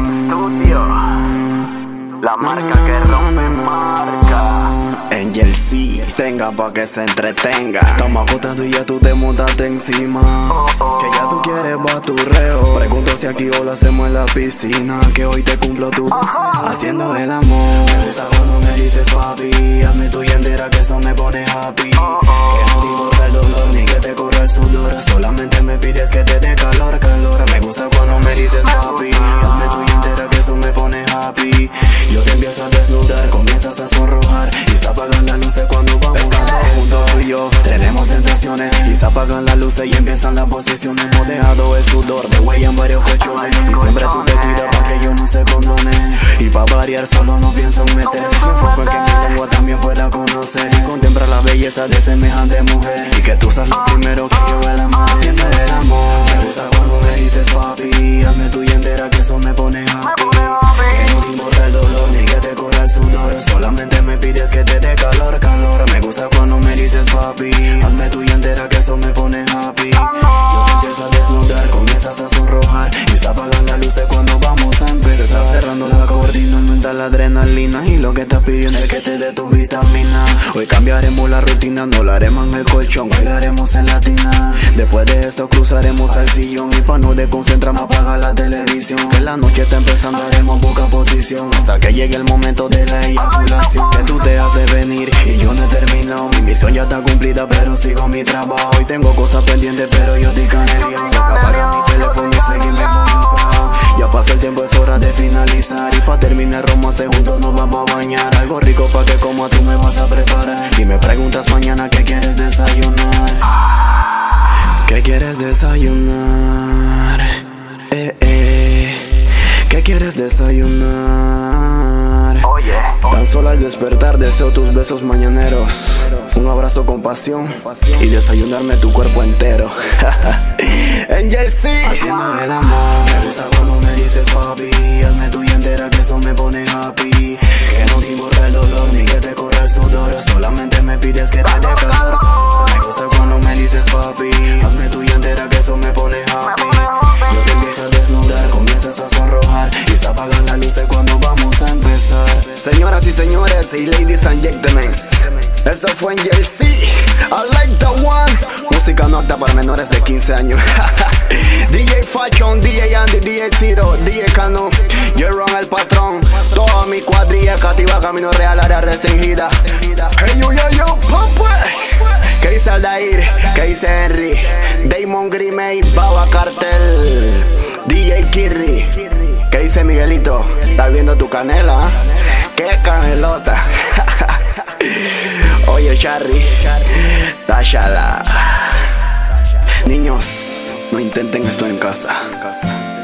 Studio, la marca que rompe marca. Angel C, tenga pa' que se entretenga. Estamos acostados y ya tú te montaste encima. Que ya tú quieres baturreo. Pregunto si aquí o lo hacemos en la piscina. Que hoy te cumplo tu deseo. Haciendo el amor. Me gusta cuando me dices papi. Hazme tuya entera que eso me pone happy. Que no te importa el dolor ni que te corra el sudor. Solamente me pides que te dé calor, calor. Me gusta cuando me dices papi. Hazme tuya entera que eso me pone happy. Yo te empiezo a desnudar, comienzas a sonrojar y se apagan las luces cuando vamos juntos. Tú y yo tenemos tentaciones y se apagan las luces y empiezan las posiciones. Hemos dejado el sudor de huella en varios colchones y siempre tú te cuidas para que yo no se condone. Y pa' variar solo no pienso en meter. Me enfoco en que mi lengua también pueda conocer y contemplar la belleza de semejante mujer. Y que tú seas lo primero que yo el amor. Haciendo el amor. Me gusta cuando me dices papi. Hazme tuya entera que eso me pone happy. Que no te importa el dolor ni que te corra el sudor. Solamente me pides que te dé calor, calor. Me gusta cuando me dices papi. Hazme tuya entera que eso me pone happy. Yo te empiezo a desnudar, comienzas a sonrojar y se apagan las luces cuando vamos a empezar. Se está cerrando la cortina, aumenta la adrenalina y lo que estás pidiendo es que te dé tu vitamina. Hoy cambiaremos la rutina, no la haremos en el colchón, bailaremos en la tina. Después de eso cruzaremos al sillón y pa' no desconcentrarnos apaga la televisión. Que la noche está empezando, haremos poca posición hasta que llegue el momento de la eyaculación. Que tú te haces venir y yo no he terminado. Mi misión ya está cumplida pero sigo mi trabajo. Y tengo cosas pendientes pero yo estoy caneliado. Saca apaga mi teléfono y seguirme involucrado. Ya pasó el tiempo, es hora de finalizar. Y pa' terminar romance juntos nos vamos a bañar. Algo rico pa' que como tú me vas a preparar. Y me preguntas mañana qué quieres desayunar. ¿Qué quieres desayunar? ¿Qué quieres desayunar? Oye, Tan solo al despertar deseo tus besos mañaneros. Un abrazo con pasión y desayunarme tu cuerpo entero. Angel C, haciendo el amor. Me gusta cuando me dices papi. Hazme tuya entera que eso me pone happy. Que no te importa el dolor ni que te corra el sudor. Solamente me pides que te dé calor. Me gusta cuando me dices papi. Hazme tuya entera que eso me pone happy. Yo te empiezo a desnudar, comienzas a sonrojar y se apagan las luces cuando vamos a empezar. Señoras y señores y ladies and gentlemen, eso fue Angel C, I like the one. Música no apta para menores de 15 años. DJ Fashion, DJ Andy, DJ Ciro, DJ Cano, Jerón el patrón. Toda mi cuadrilla cativa, camino real, área restringida. Hey yo, yo, yo, papá. ¿Qué dice Aldair? ¿Qué dice Henry? Damon Grimey, Baba Cartel, DJ Kirri. ¿Qué dice Miguelito? ¿Estás viendo tu canela? ¡Qué canelota! Oye Charry, Tashala. Niños, no intenten esto en casa.